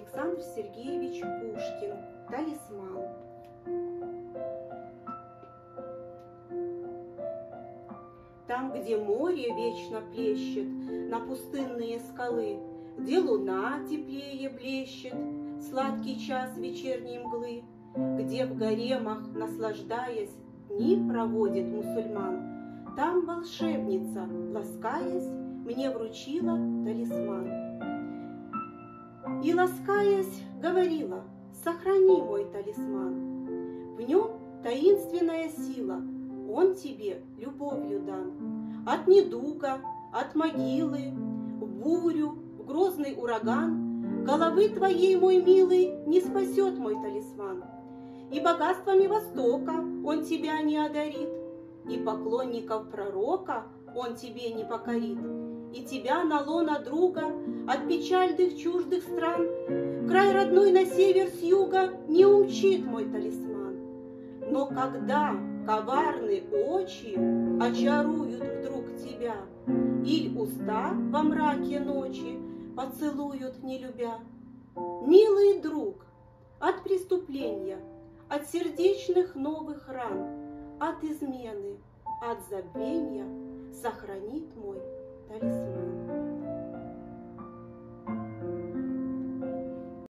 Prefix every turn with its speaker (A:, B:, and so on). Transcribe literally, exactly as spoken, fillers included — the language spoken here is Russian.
A: Александр Сергеевич Пушкин. Талисман. Там, где море вечно плещет на пустынные скалы, где луна теплее блещет, сладкий час вечерней мглы, где в гаремах, наслаждаясь, дни проводит мусульман, там волшебница, ласкаясь, мне вручила талисман. И, ласкаясь, говорила: сохрани мой талисман. В нем таинственная сила, он тебе любовью дан. От недуга, от могилы, в бурю, в грозный ураган головы твоей, мой милый, не спасет мой талисман. И богатствами Востока он тебя не одарит, и поклонников пророка он тебе не покорит, и тебя на лоно друга от печальных чуждых стран край родной на север с юга не умчит мой талисман. Но когда коварные очи очаруют вдруг тебя, иль уста во мраке ночи поцелуют не любя, милый друг, от преступления, от сердечных новых ран, от измены, от забвения сохранит мой талисман.